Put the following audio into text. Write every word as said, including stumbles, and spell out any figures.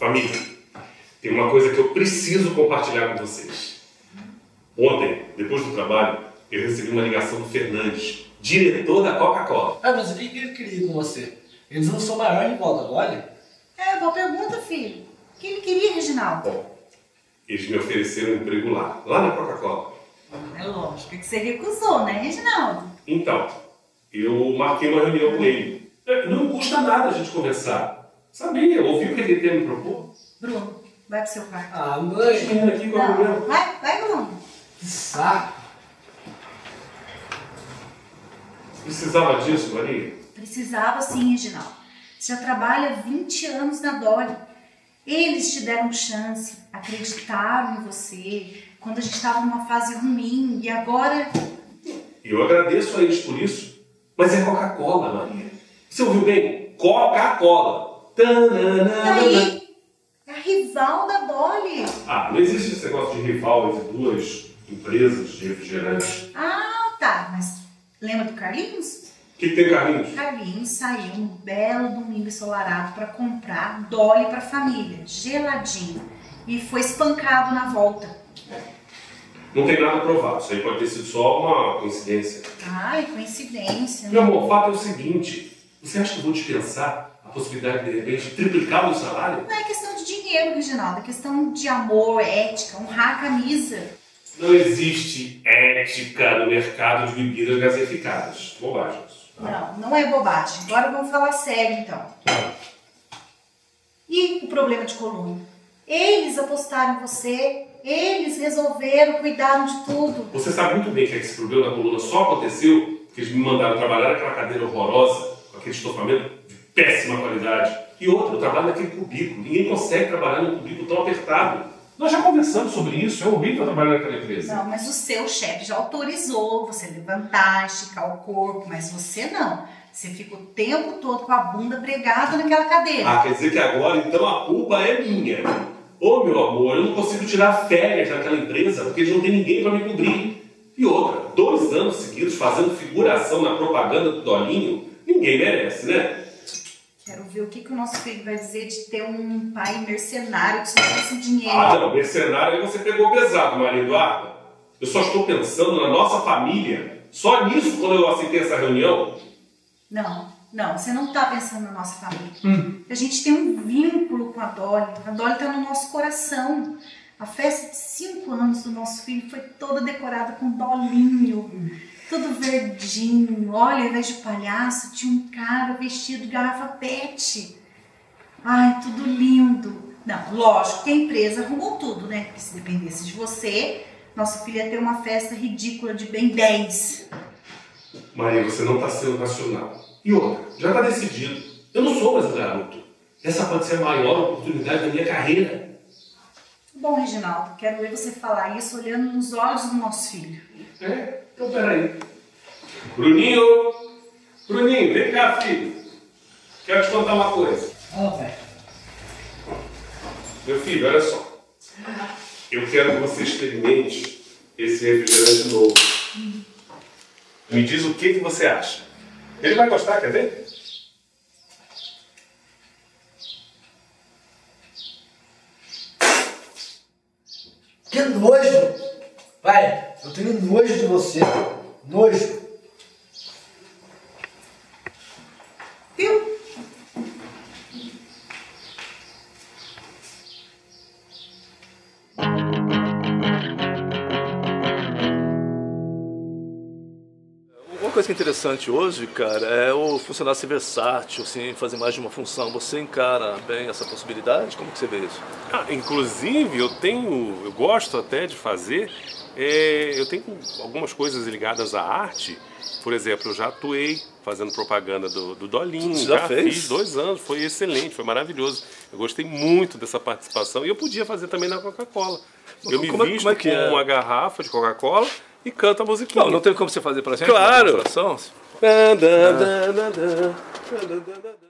Família, tem uma coisa que eu preciso compartilhar com vocês. Ontem, depois do trabalho, eu recebi uma ligação do Fernandes, diretor da Coca-Cola. Ah, mas o que ele queria com você? Eles não são o maior rival da Dolly? É, boa pergunta, filho. O que ele queria, Reginaldo? Bom, eles me ofereceram um emprego lá, lá na Coca-Cola. É lógico que você recusou, né, Reginaldo? Então, eu marquei uma reunião com ele. Não custa nada a gente conversar. Sabia, ouviu o que ele tem me propor? Bruno, vai pro seu quarto. Ah, mãe! Menina aqui com a mulher. Vai, vai, Bruno. Que saco! Precisava disso, Maria? Precisava sim, Reginaldo. Você já trabalha vinte anos na Dolly. Eles te deram chance, acreditaram em você, quando a gente estava numa fase ruim, e agora... Eu agradeço a eles por isso, mas é Coca-Cola, Maria. Você ouviu bem? Coca-Cola. E aí? É a rival da Dolly. Ah, não existe esse negócio de rival entre duas empresas de refrigerantes. Ah, tá, mas lembra do Carlinhos? O que, que tem, Carlinhos? Carlinhos saiu um belo domingo ensolarado para comprar Dolly para a família, geladinho, e foi espancado na volta. Não tem nada provado, isso aí pode ter sido só uma coincidência. Ai, coincidência. Meu amor, o fato é o seguinte, você acha que eu vou dispensar a possibilidade de, de repente, triplicar o meu salário? Não é questão de dinheiro, Reginaldo, é questão de amor, ética, honrar a camisa. Não existe ética no mercado de bebidas gaseificadas. Bobagem. Não, não é bobagem. Agora vamos falar sério, então. E o problema de coluna? Eles apostaram em você, eles resolveram, cuidaram de tudo. Você sabe muito bem que esse problema da coluna só aconteceu porque eles me mandaram trabalhar naquela cadeira horrorosa, com aquele estofamento de péssima qualidade. E outra, eu trabalho naquele cubículo. Ninguém consegue trabalhar num cubículo tão apertado. Nós já conversamos sobre isso, é horrível trabalhar naquela empresa. Não, mas o seu chefe já autorizou você levantar, esticar o corpo, mas você não. Você fica o tempo todo com a bunda pregada naquela cadeira. Ah, quer dizer que agora então a culpa é minha. Ô, meu amor, eu não consigo tirar férias naquela empresa porque eles não têm ninguém para me cobrir. E outra, dois anos seguidos fazendo figuração na propaganda do Dolinho, ninguém merece, né? Quero ver o que, que o nosso filho vai dizer de ter um pai mercenário que só tem esse dinheiro. Ah, não, mercenário aí você pegou pesado, Maria Eduarda. Eu só estou pensando na nossa família. Só nisso quando eu aceitei essa reunião. Não, não, você não está pensando na nossa família. Hum. A gente tem um vínculo com a Dolly. A Dolly está no nosso coração. A festa de cinco anos do nosso filho foi toda decorada com dolinho. Hum. Tudo verdinho. Olha, ao invés de palhaço, tinha um cara vestido de garrafa pet. Ai, tudo lindo. Não, lógico que a empresa arrumou tudo, né? Porque se dependesse de você, nosso filho ia ter uma festa ridícula de bem dez. Maria, você não está sendo racional. E outra, já está decidido. Eu não sou mais um garoto. Essa pode ser a maior oportunidade da minha carreira. Bom, Reginaldo, quero ver você falar isso olhando nos olhos do nosso filho. É? Então, peraí. Bruninho! Bruninho, vem cá, filho. Quero te contar uma coisa. Ah, pai. Meu filho, olha só. Eu quero que você experimente esse refrigerante novo. Hum. Me diz o que, que você acha. Ele vai gostar, quer ver? Que nojo! Pai, eu tenho nojo de você. Nojo. Viu? Uma coisa que é interessante hoje, cara, é o funcionário ser versátil, assim, fazer mais de uma função. Você encara bem essa possibilidade? Como que você vê isso? Ah, inclusive, eu tenho, eu gosto até de fazer, é, eu tenho algumas coisas ligadas à arte. Por exemplo, eu já atuei fazendo propaganda do, do Dolinho. Você já, já fez? Fiz dois anos, foi excelente, foi maravilhoso. Eu gostei muito dessa participação e eu podia fazer também na Coca-Cola. Eu me como, visto como é que com é? uma garrafa de Coca-Cola e canto a musiquinha. Não, não tem como você fazer pra gente? Claro! Uma demonstração? Da, da, da, da, da, da, da, da.